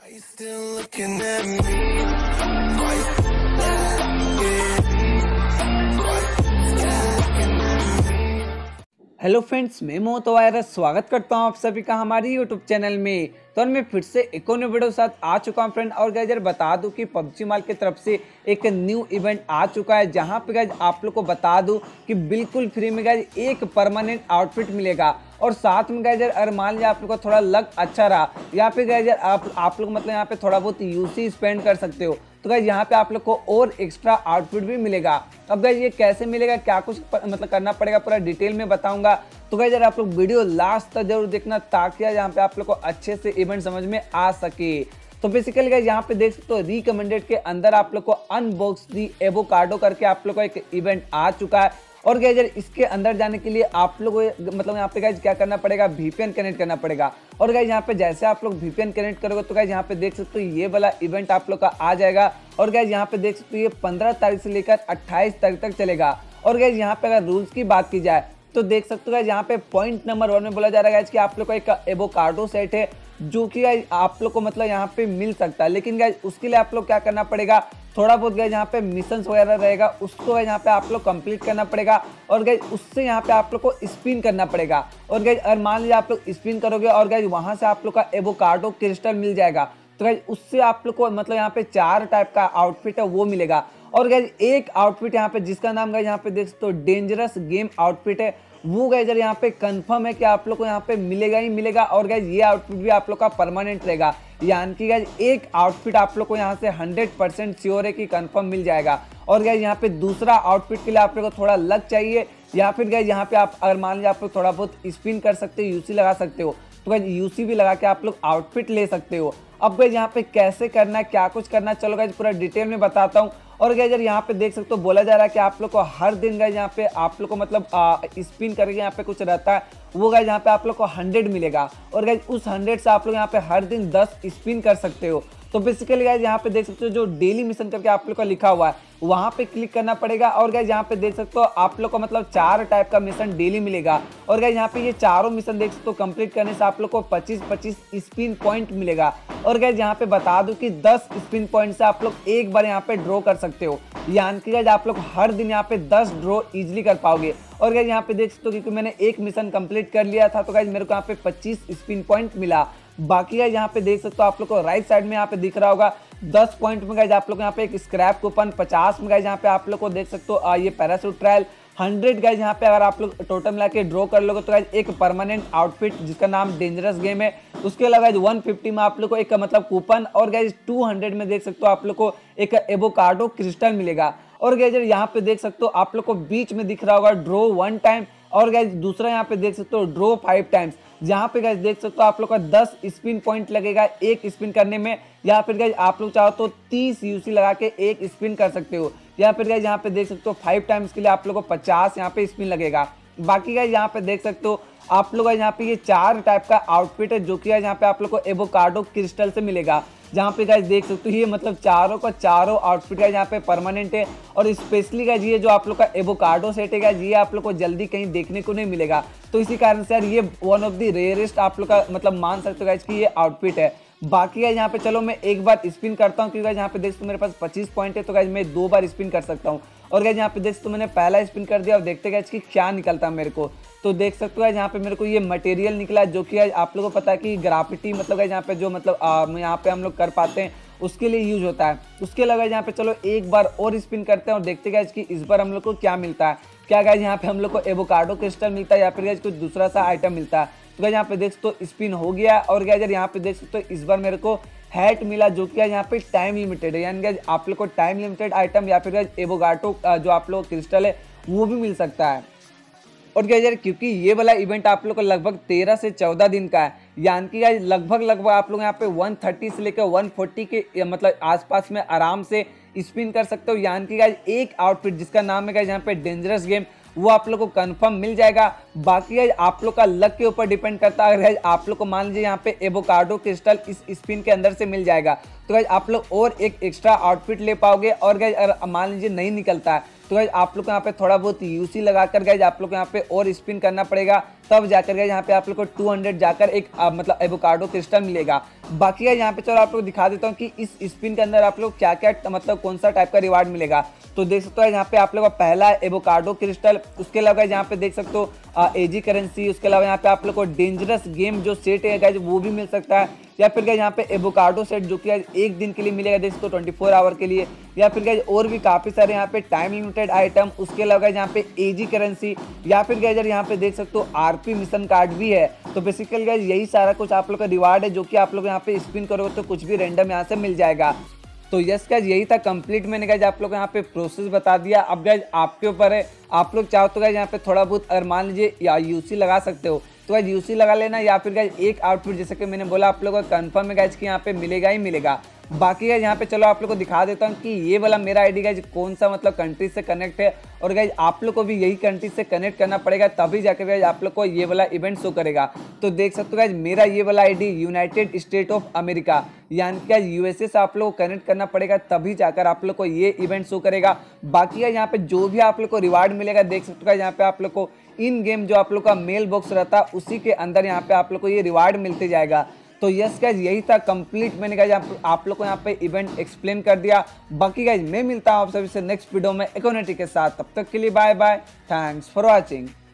Are you still looking at me? Are you still looking at me? Hello friends, मैं मोहतो virus स्वागत करता हूं आप सभी का हमारी यूट्यूब चैनल में। तो मैं फिर से एक और न्यू वीडियो के साथ आ चुका हूं फ्रेंड। और गाइज बता दूं कि पबजी माल की तरफ से एक न्यू इवेंट आ चुका है, जहां पे गाइज आप लोग को बता दूं कि बिल्कुल फ्री में गाइज एक परमानेंट आउटफिट मिलेगा। और साथ में गाइज अगर मान लीजिए आप लोग का थोड़ा लक अच्छा रहा या फिर गाइज आप लोग मतलब यहाँ पे थोड़ा बहुत यूसी स्पेंड कर सकते हो, तो गाइज यहाँ पे आप लोग को और एक्स्ट्रा आउटफिट भी मिलेगा। अब गाइज ये कैसे मिलेगा, क्या कुछ मतलब करना पड़ेगा, पूरा डिटेल में बताऊंगा। तो गाइज आप लोग वीडियो लास्ट तक जरूर देखना, ताकि यहाँ पे आप लोग को अच्छे से इवेंट समझ में आ सके। तो बेसिकली गाइज यहाँ पे देख सकते हो रिकमेंडेड के अंदर आप लोग को अनबॉक्स दी एवोकाडो करके आप लोग को एक इवेंट आ चुका है। और गाइज इसके अंदर जाने के लिए आप लोग मतलब यहाँ पे गाइज क्या करना पड़ेगा, वीपीएन कनेक्ट करना पड़ेगा। और गाइज यहाँ पे जैसे आप लोग वीपीएन कनेक्ट करोगे तो गाइज यहाँ पे देख सकते हो ये वाला इवेंट आप लोग का आ जाएगा। और गाइज यहाँ पे देख सकते हो ये 15 तारीख से लेकर 28 तारीख तक चलेगा। और गाइज यहाँ पे अगर रूल्स की बात की जाए तो देख सकते हो गाइज यहाँ पे पॉइंट नंबर 1 में बोला जा रहा है कि आप लोग का एक एवोकाडो सेट है, जो कि गाइज आप लोग को मतलब यहाँ पे मिल सकता है। लेकिन गाइज उसके लिए आप लोग क्या करना पड़ेगा, थोड़ा बहुत गाइज यहाँ पे मिशंस वगैरह रहेगा, उसको गाइज यहाँ पे आप लोग कंप्लीट करना पड़ेगा। और गाइज उससे यहाँ पे आप लोग को स्पिन करना पड़ेगा। और गाइज अगर मान लीजिए आप लोग स्पिन करोगे और गाइज वहां से आप लोग का एवोकाडो क्रिस्टल मिल जाएगा, तो गाइज उससे आप लोग को मतलब यहाँ पे 4 टाइप का आउटफिट है वो मिलेगा। और गाइज एक आउटफिट यहाँ पे जिसका नाम गाइज यहाँ पे देख सकते हो डेंजरस गेम आउटफिट है, वो गाइज यहाँ पे कंफर्म है कि आप लोग को यहाँ पे मिलेगा ही मिलेगा। और गाइज ये आउटफिट भी आप लोग का परमानेंट रहेगा, यानी कि गाइज एक आउटफिट आप लोग को यहाँ से 100% श्योर है कि कंफर्म मिल जाएगा। और गाइज यहाँ पे दूसरा आउटफिट के लिए आप लोग को थोड़ा लक चाहिए, या फिर गाइज यहाँ पे आप अगर मान लीजिए आप लोग थोड़ा बहुत स्पिन कर सकते हो, यूसी लगा सकते हो, तो गाइज यूसी भी लगा के आप लोग आउटफिट ले सकते हो। अब गाइज यहाँ पे कैसे करना है, क्या कुछ करना है, चलो गाइज पूरा डिटेल में बताता हूँ। और गाइज यहाँ पे देख सकते हो बोला जा रहा है कि आप लोग को हर दिन गाइज यहाँ पे आप लोग को मतलब स्पिन करके यहाँ पे कुछ रहता है, वो गाइज यहाँ पे आप लोग को 100 मिलेगा। और गाइज उस 100 से आप लोग यहाँ पे हर दिन 10 स्पिन कर सकते हो। तो बेसिकली गाइज यहाँ पे देख सकते हो जो डेली मिशन करके आप लोग का लिखा हुआ है वहां पे क्लिक करना पड़ेगा। और गाइज यहाँ पे देख सकते हो आप लोग को मतलब 4 टाइप का मिशन डेली मिलेगा। और गाइज यहाँ पे ये चारों मिशन देख सकते हो कंप्लीट करने से आप लोग को 25-25 स्पिन पॉइंट मिलेगा। और गाइज यहाँ पे बता दूं कि 10 स्पिन पॉइंट से आप लोग एक बार यहाँ पे ड्रॉ कर सकते हो, यानी कि गाइज आप लोग हर दिन यहाँ पे 10 ड्रॉ इजिली कर पाओगे। और गाइज यहाँ पे देख सकते हो क्योंकि मैंने एक मिशन कंप्लीट कर लिया था, तो गाइज मेरे को यहाँ पे 25 स्पिन पॉइंट मिला। बाकी गाइज यहाँ पे देख सकते हो आप लोग को राइट साइड में यहाँ पे दिख रहा होगा 10 पॉइंट में गाइज आप लोग यहाँ पे एक स्क्रैप कूपन, 50 में गाइज यहाँ पे आप लोग को देख सकते हो ये पैराशूट ट्रायल, 100 गाइज यहाँ पे अगर आप लोग टोटल मिला के ड्रॉ कर लोगे तो गाइज एक परमानेंट आउटफिट जिसका नाम डेंजरस गेम है। उसके अलावा गाइज 150 में आप लोग को एक मतलब कूपन, और गाइज 200 में देख सकते हो आप लोग को एक एवोकाडो क्रिस्टल मिलेगा। और गाइज यहाँ पे देख सकते हो आप लोग को बीच में दिख रहा होगा ड्रॉ 1 टाइम, और गाइज दूसरा यहाँ पे देख सकते हो ड्रॉ 5 टाइम्स, जहाँ पे गाइज देख सकते हो आप लोग का 10 स्पिन पॉइंट लगेगा एक स्पिन करने में। या फिर गाइज आप लोग चाहो तो 30 यूसी लगा के एक स्पिन कर सकते हो। या फिर गाइज यहाँ पे देख सकते हो 5 टाइम्स के लिए आप लोग को 50 यहाँ पे स्पिन लगेगा। बाकी गाइज यहाँ पे देख सकते हो आप लोग यहाँ पे ये 4 टाइप का आउटफिट है, जो कि यहाँ पे आप लोग को एवोकाडो क्रिस्टल से मिलेगा। जहाँ पे गाइज देख सकते हो ये मतलब चारों का चारों आउटफिट गाइज यहाँ पे परमानेंट है। और स्पेशली गाइज ये जो आप लोग का एवोकाडो सेट है गाइज, ये आप लोग को जल्दी कहीं देखने को नहीं मिलेगा। तो इसी कारण से यार ये वन ऑफ द रेयरेस्ट आप लोग का मतलब मान सकते हो गाइज कि ये आउटफिट है। बाकी गाइज यहाँ पे चलो मैं एक बार स्पिन करता हूँ, क्योंकि गाइज यहाँ पे देख सकते हो मेरे पास 25 पॉइंट है, तो गाइज मैं 2 बार स्पिन कर सकता हूँ। और गाइज यहाँ पे देख सकते हो मैंने पहला स्पिन कर दिया और देखते गाइज कि क्या निकलता है मेरे को। तो देख सकते हो गाइज यहाँ पे मेरे को ये मटेरियल निकला, जो कि आप लोगों को पता है कि ग्राफिटी मतलब गाइज यहाँ पे जो मतलब यहाँ पे हम लोग कर पाते हैं उसके लिए यूज होता है। उसके अलावा यहाँ पे चलो एक बार और स्पिन करते हैं और देखते गाइज कि इस बार हम लोग को क्या मिलता है। क्या गाइज यहाँ पे हम लोग को एवोकाडो क्रिस्टल मिलता है या फिर गाइज कुछ दूसरा सा आइटम मिलता है। तो गाइज यहाँ पे देख सकते हो स्पिन हो गया। और गाइज यहाँ पे देख सकते हो इस बार मेरे को हैट मिला, जो कि यहाँ पे टाइम लिमिटेड है, यानी गाइज आप लोग को टाइम लिमिटेड आइटम या फिर गाइज एवोकाडो जो आप लोग क्रिस्टल है वो भी मिल सकता है। और गाइज यार क्योंकि ये वाला इवेंट आप लोग को लगभग 13 से 14 दिन का है, यानी कि गाइज लगभग आप लोग यहाँ पे 130 से लेकर 140 के मतलब आसपास में आराम से स्पिन कर सकते हो। यानी कि गाइज एक आउटफिट जिसका नाम है गाइज यहाँ पे डेंजरस गेम, वो आप लोग को कंफर्म मिल जाएगा। बाकी गाइज आप लोग का लक के ऊपर डिपेंड करता है। अगर गाइज आप लोग को मान लीजिए यहाँ पे एवोकाडो क्रिस्टल इस स्पिन के अंदर से मिल जाएगा, तो गाइज आप लोग और एक एक्स्ट्रा आउटफिट ले पाओगे। और गाइज अगर मान लीजिए नहीं निकलता है तो गाइज आप लोग को यहाँ पे थोड़ा बहुत यूसी लगाकर गाइज आप लोग को यहाँ पे और स्पिन करना पड़ेगा, तब जाकर गाइज यहाँ पे आप लोग को 200 जाकर एक मतलब एवोकाडो क्रिस्टल मिलेगा। बाकी गाइज यहाँ पे चलो आप लोग दिखा देता हूँ कि इस स्पिन के अंदर आप लोग क्या क्या मतलब कौन सा टाइप का रिवार्ड मिलेगा। तो देख सकते हो यहाँ पे आप लोग का पहला एवोकाडो क्रिस्टल, उसके अलावा यहाँ पे देख सकते हो एजी करेंसी, उसके अलावा यहाँ पे आप लोग को डेंजरस गेम जो सेट है गाइज वो भी मिल सकता है, या फिर गाइज यहाँ पे एवोकाडो सेट जो कि एक दिन के लिए मिलेगा देख सकते हो 24 आवर के लिए, या फिर गाइज और भी काफी सारे यहाँ पे टाइम लिमिटेड आइटम, उसके अलावा गाइज यहाँ पे एजी करेंसी, या फिर गाइज यहाँ पे देख सकते हो आरपी मिशन कार्ड भी है। तो बेसिकली गाइज यही सारा कुछ आप लोग का रिवार्ड है जो कि आप लोग यहाँ पे स्पिन करोगे तो कुछ भी रैंडम यहाँ से मिल जाएगा। तो यस गाइज यही था कंप्लीट, मैंने गाइज आप लोग यहाँ पे प्रोसेस बता दिया। अब गाइज आपके ऊपर है, आप लोग चाहो तो गाइज यहाँ पे थोड़ा बहुत अगर मान लीजिए या यूसी लगा सकते हो तो गाइज यूसी लगा लेना, या फिर गाइज एक आउटफिट जैसे कि मैंने बोला आप लोगों को कंफर्म है गाइज कि यहाँ पे मिलेगा ही मिलेगा। बाकी गाइज यहाँ पे चलो आप लोग को दिखा देता हूँ कि ये वाला मेरा आईडी गाइज कौन सा मतलब कंट्री से कनेक्ट है, और गाइज आप लोग को भी यही कंट्री से कनेक्ट करना पड़ेगा तभी जाकर गाइज आप लोग को ये वाला इवेंट शो करेगा। तो देख सकते हो गाइज मेरा ये वाला ID United State of America यानी कि यूएसए से आप लोग को कनेक्ट करना पड़ेगा तभी जाकर आप लोग को ये इवेंट शो करेगा। बाकी गाइज यहाँ पे जो भी आप लोग को रिवार्ड मिलेगा देख सकते हो गाइज यहाँ पे आप लोग को इन गेम जो आप लोग का मेल बॉक्स रहता है उसी के अंदर यहाँ पे आप लोग को ये रिवार्ड मिलते जाएगा। तो यस गाइज यही था कंप्लीट, मैंने गाइज आप लोग को यहाँ पे इवेंट एक्सप्लेन कर दिया। बाकी गाइज मैं मिलता हूँ आप सभी से नेक्स्ट वीडियो में इकोनिटी के साथ, तब तक के लिए bye bye, thanks for watching.